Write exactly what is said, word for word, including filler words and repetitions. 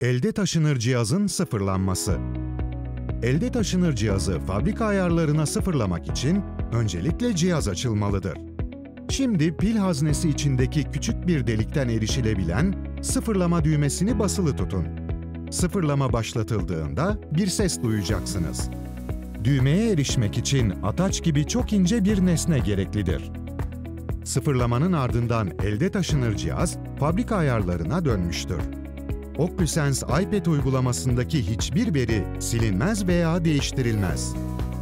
Elde taşınır cihazın sıfırlanması. Elde taşınır cihazı fabrika ayarlarına sıfırlamak için öncelikle cihaz açılmalıdır. Şimdi pil haznesi içindeki küçük bir delikten erişilebilen sıfırlama düğmesini basılı tutun. Sıfırlama başlatıldığında bir ses duyacaksınız. Düğmeye erişmek için ataç gibi çok ince bir nesne gereklidir. Sıfırlamanın ardından elde taşınır cihaz fabrika ayarlarına dönmüştür. OcuSense iPad uygulamasındaki hiçbir veri silinmez veya değiştirilmez.